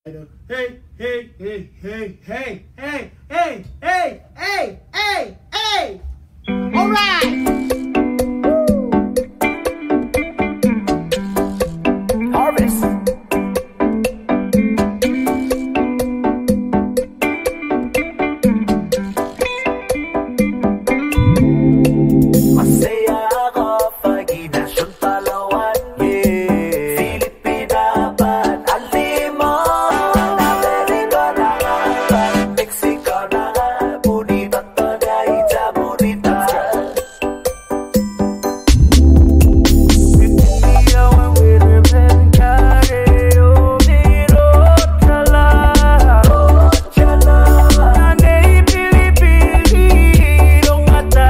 Hey, hey, hey, hey, hey, hey, hey, hey, hey, hey, hey. All right. Harvest. Masaya ako pag inasyon Palawan, yeah. Filipina ba't alimon? Amerika na nga, Mexico na nga, bonita tagayta, bonita. Pipiliyaw ang wirimen kareo, dirot chala, chala. Nanay Pilipinong mata,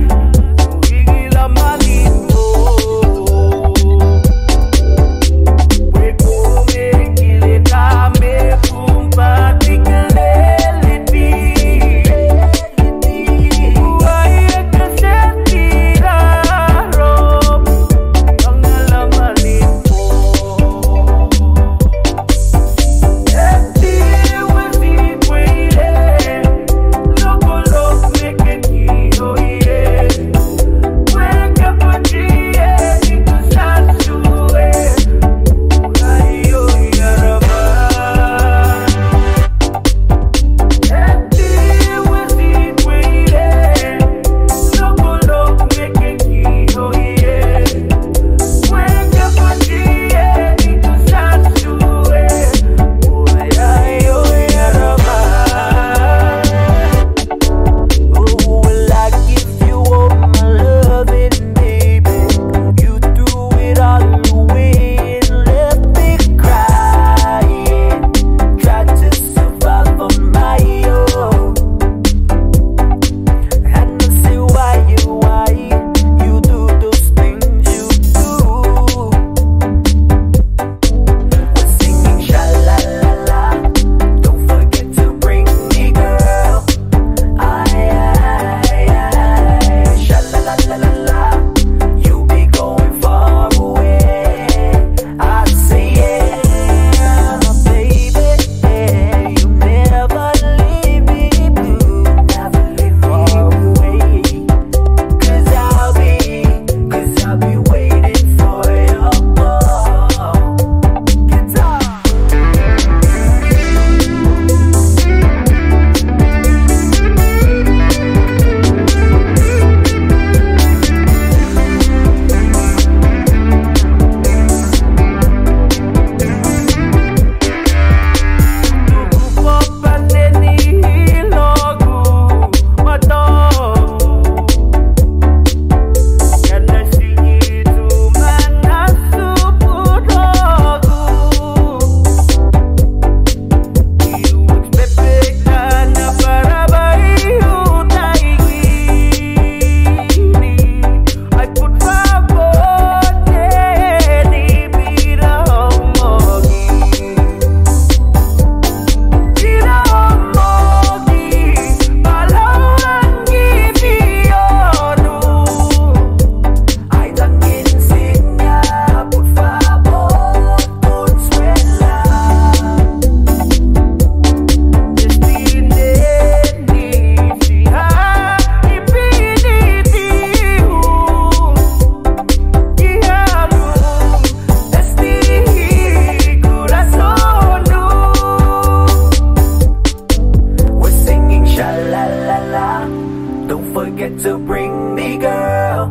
don't forget to bring me, girl.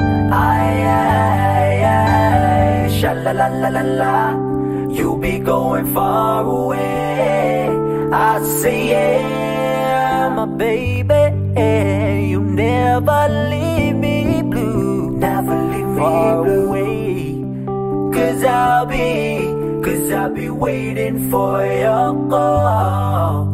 Ay, sha-la-la-la-la-la. You'll be going far away. I say, yeah, my baby. You never leave me blue. Never leave me far away. Cause I'll be waiting for your call.